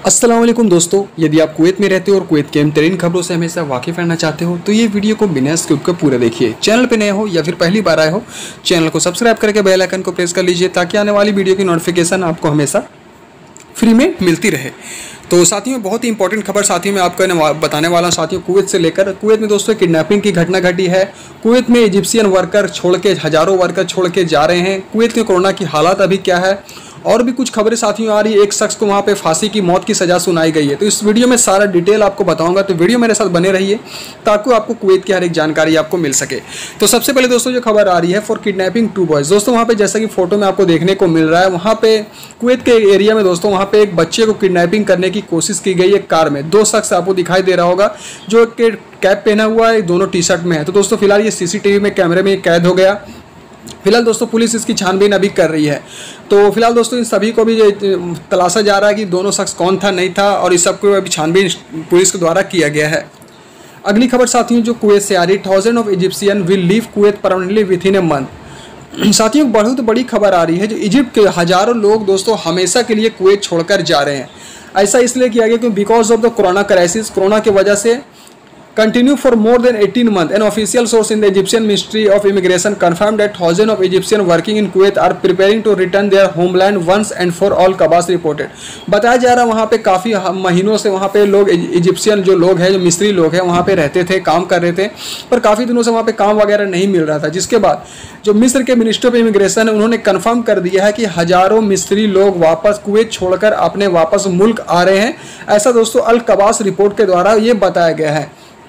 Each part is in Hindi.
अस्सलाम वालेकुम दोस्तों, यदि आप कुवैत में रहते हो और कुवैत के अहम तरीन खबरों से हमेशा वाकिफ रहना चाहते हो तो ये वीडियो को बिना स्किप कर पूरा देखिए। चैनल पे नए हो या फिर पहली बार आए हो, चैनल को सब्सक्राइब करके बेल आइकन को प्रेस कर लीजिए ताकि आने वाली वीडियो की नोटिफिकेशन आपको हमेशा फ्री में मिलती रहे। तो साथियों, बहुत ही इंपॉर्टेंट खबर साथियों मैं आपको बताने वाला हूं साथियों। कुवैत से लेकर कुवैत में दोस्तों किडनैपिंग की घटना घटी है। कुवैत में इजिप्शियन वर्कर छोड़ के हज़ारों वर्कर छोड़ के जा रहे हैं। कुवैत में कोरोना की हालात अभी क्या है और भी कुछ खबरें साथियों आ रही है। एक शख्स को वहाँ पे फांसी की मौत की सज़ा सुनाई गई है। तो इस वीडियो में सारा डिटेल आपको बताऊंगा, तो वीडियो मेरे साथ बने रहिए ताकि आपको कुवैत की हर एक जानकारी आपको मिल सके। तो सबसे पहले दोस्तों जो खबर आ रही है फॉर किडनैपिंग 2 बॉयज़। दोस्तों वहाँ पे जैसा कि फोटो में आपको देखने को मिल रहा है, वहाँ पे कुवैत के एरिया में दोस्तों वहाँ पे एक बच्चे को किडनैपिंग करने की कोशिश की गई है। कार में 2 शख्स आपको दिखाई दे रहा होगा जो कैप पहना हुआ है, दोनों टी शर्ट में है। तो दोस्तों फिलहाल ये सीसीटीवी में कैमरे में कैद हो गया। फिलहाल दोस्तों पुलिस इसकी छानबीन अभी कर रही है। तो फिलहाल दोस्तों इन सभी को भी तलाशा जा रहा है कि दोनों शख्स कौन था नहीं था, और इस सबको अभी छानबीन पुलिस के द्वारा किया गया है। अगली खबर साथियों जो कुवैत से आ रही, 1000 of Egyptian will leave Kuwait permanently within a month. साथियों बहुत बड़ी खबर आ रही है, जो इजिप्ट के हज़ारों लोग दोस्तों हमेशा के लिए कुवैत छोड़कर जा रहे हैं। ऐसा इसलिए किया गया क्योंकि because of the corona crisis, corona की वजह से continue for more than 18 months. An official source in the Egyptian Ministry of Immigration confirmed that thousands of Egyptians working in Kuwait are preparing to return their homeland once and for all, Kawas reported। बताया जा रहा है वहाँ पे काफ़ी महीनों से वहाँ पे लोग इजिप्शियन जो लोग हैं, जो मिस्री लोग हैं वहाँ पे रहते थे, काम कर रहे थे, पर काफ़ी दिनों से वहाँ पे काम वगैरह नहीं मिल रहा था। जिसके बाद जो मिस्र के मिनिस्ट्री ऑफ इमिग्रेशन है उन्होंने कन्फर्म कर दिया है कि हज़ारों मिस्री लोग वापस कुवैत छोड़कर अपने वापस मुल्क आ रहे हैं। ऐसा दोस्तों अल कबास रिपोर्ट के द्वारा ये बताया गया है।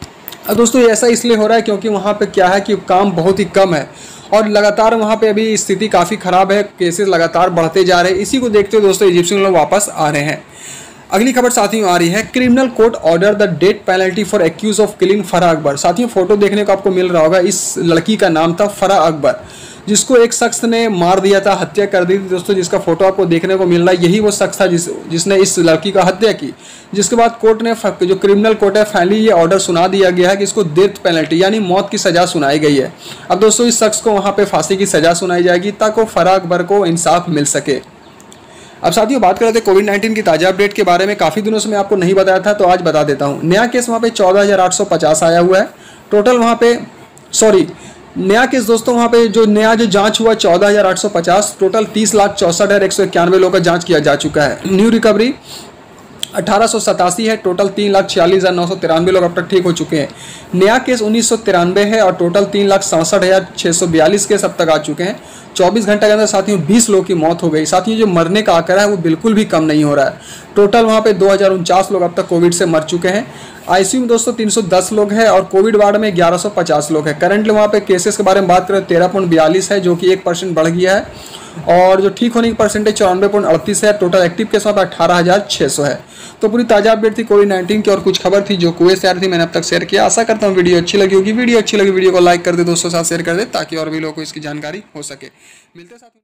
अब दोस्तों ऐसा इसलिए हो रहा है क्योंकि वहाँ पे क्या है कि काम बहुत ही कम है और लगातार वहाँ पे अभी स्थिति काफ़ी ख़राब है, केसेस लगातार बढ़ते जा रहे हैं। इसी को देखते हुए दोस्तों इजिप्शियन लोग वापस आ रहे हैं। अगली खबर साथियों आ रही है, criminal court order the death penalty for accused of killing Farah Akbar. साथियों फोटो देखने को आपको मिल रहा होगा, इस लड़की का नाम था फराह अकबर, जिसको एक शख्स ने मार दिया था, हत्या कर दी थी दोस्तों। जिसका फोटो आपको देखने को मिल रहा है, यही वो शख्स था जिसने इस लड़की का हत्या की। जिसके बाद कोर्ट ने जो क्रिमिनल कोर्ट है फाइनली ये ऑर्डर सुना दिया गया है कि इसको डेथ पेनल्टी यानी मौत की सज़ा सुनाई गई है। अब दोस्तों इस शख्स को वहाँ पे फांसी की सज़ा सुनाई जाएगी ताकि फराह अकबर को इंसाफ मिल सके। अब साथियों बात कर रहे थे कोविड-19 की ताज़ा अपडेट के बारे में। काफ़ी दिनों से मैं आपको नहीं बताया था, तो आज बता देता हूँ। नया केस वहाँ पे 14,850 आया हुआ है टोटल। वहाँ पे नया केस दोस्तों वहाँ पे जो जांच हुआ 14,850, टोटल 30,64,191 लोगों का जांच किया जा चुका है। न्यू रिकवरी 1887 है, टोटल 3,46,993 लोग अब तक ठीक हो चुके हैं। नया केस 1993 है और टोटल 3,67,642 केस अब तक आ चुके हैं। 24 घंटे के अंदर साथियों 20 लोगों की मौत हो गई। साथियों जो मरने का आंकड़ा है वो बिल्कुल भी कम नहीं हो रहा है। टोटल वहाँ पे 2049 लोग अब तक कोविड से मर चुके हैं। आईसीयू में दोस्तों 310 लोग हैं और कोविड वार्ड में 1150 लोग हैं। करंटली वहाँ पे केसेस के बारे में बात करें 13.42 है, जो कि 1% बढ़ गया है, और जो ठीक होने की परसेंटेज 94.38 है। टोटल एक्टिव केस वहाँ पे 18,600 है। तो पूरी ताज़ा अपडेट थी कोविड-19 की और कुछ खबर थी जो कुवैत से आ रही थी, मैंने अब तक शेयर किया। आशा करता हूँ वीडियो अच्छी लगी होगी। वीडियो अच्छी लगी वीडियो को लाइक कर दे, दोस्तों के साथ शेयर कर दे ताकि और भी लोगों को इसकी जानकारी हो सके। मिलते हैं साथ